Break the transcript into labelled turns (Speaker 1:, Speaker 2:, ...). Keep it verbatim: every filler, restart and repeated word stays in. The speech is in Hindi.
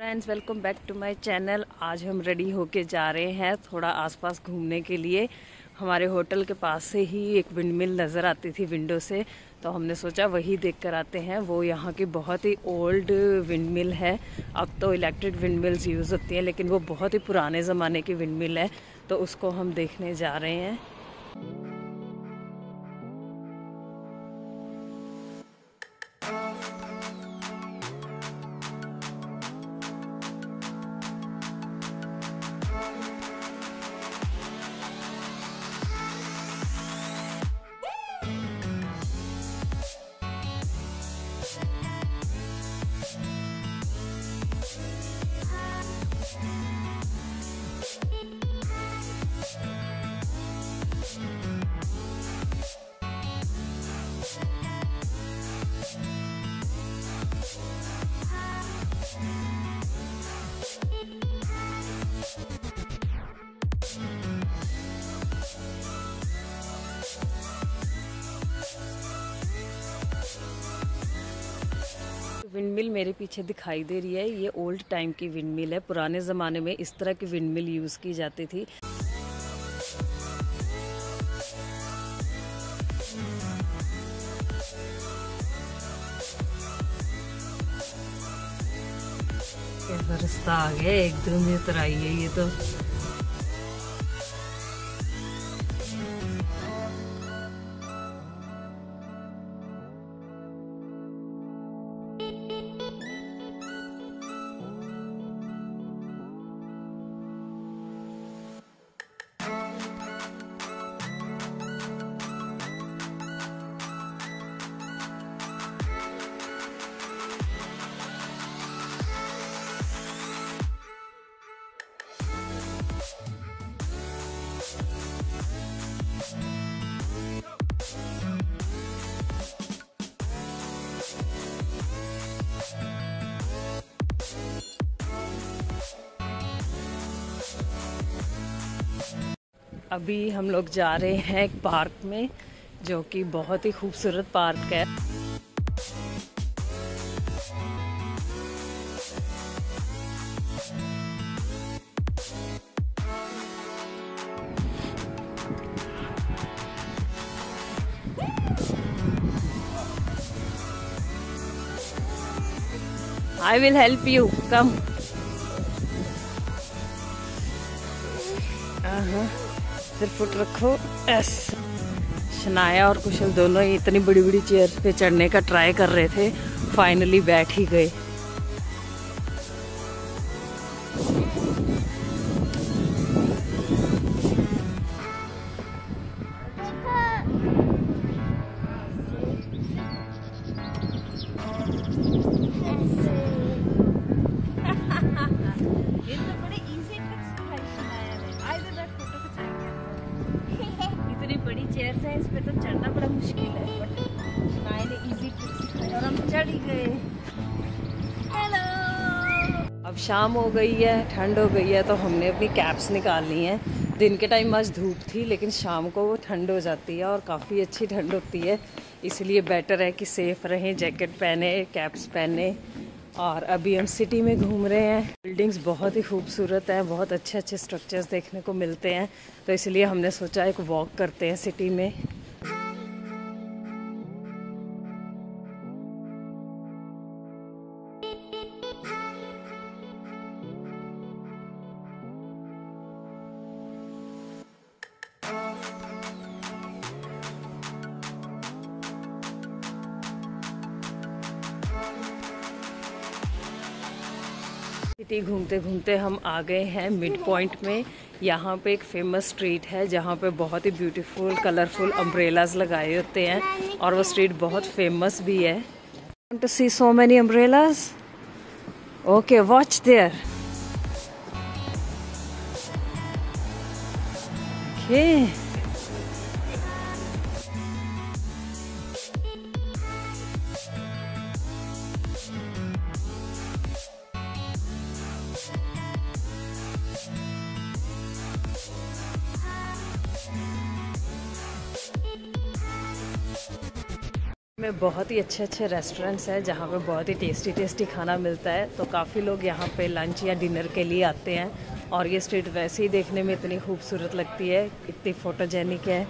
Speaker 1: Friends, welcome back to my channel. आज हम रेडी होके जा रहे हैं थोड़ा आसपास घूमने के लिए। हमारे होटल के पास से ही एक विंडमिल नज़र आती थी विंडो से, तो हमने सोचा वही देख कर आते हैं। वो यहाँ की बहुत ही ओल्ड विंडमिल है। अब तो इलेक्ट्रिक विंडमिल्स यूज़ होती हैं, लेकिन वो बहुत ही पुराने ज़माने की विंडमिल है, तो उसको हम देखने जा रहे हैं। विंडमिल मेरे पीछे दिखाई दे रही है, ये ओल्ड टाइम की विंडमिल है। पुराने ज़माने में इस तरह की विंडमिल यूज़ की जाती थी। कैसा रास्ता आ गया, एकदम उतर आई है ये तो। अभी हम लोग जा रहे हैं एक पार्क में, जो कि बहुत ही खूबसूरत पार्क है। I will help you. Come. सिर फुट रखो। एस शनाया और कुशल दोनों ही इतनी बड़ी बड़ी चेयर पे चढ़ने का ट्राई कर रहे थे, फाइनली बैठ ही गए। बड़ी चेयर्स है, इस पे तो चढ़ना बड़ा मुश्किल है, बट मैंने इजी ट्रिक सिखाया और हम चढ़ ही गए। हेलो। अब शाम हो गई है, ठंड हो गई है, तो हमने अपनी कैप्स निकाल ली हैं। दिन के टाइम आज धूप थी, लेकिन शाम को वो ठंड हो जाती है और काफ़ी अच्छी ठंड होती है, इसलिए बेटर है कि सेफ रहें, जैकेट पहने, कैप्स पहने। और अभी हम सिटी में घूम रहे हैं। बिल्डिंग्स बहुत ही खूबसूरत हैं, बहुत अच्छे अच्छे स्ट्रक्चर्स देखने को मिलते हैं, तो इसलिए हमने सोचा एक वॉक करते हैं सिटी में। सिटी घूमते घूमते हम आ गए हैं मिड पॉइंट में। यहाँ पे एक फेमस स्ट्रीट है जहाँ पे बहुत ही ब्यूटीफुल कलरफुल अम्ब्रेलाज लगाए होते हैं, और वो स्ट्रीट बहुत फेमस भी है। Want to see so many umbrellas? Okay, watch there. Okay. में बहुत ही अच्छे अच्छे रेस्टोरेंट्स हैं जहाँ पे बहुत ही टेस्टी टेस्टी खाना मिलता है, तो काफ़ी लोग यहाँ पे लंच या डिनर के लिए आते हैं। और ये स्ट्रीट वैसे ही देखने में इतनी खूबसूरत लगती है, इतनी फोटोजेनिक है।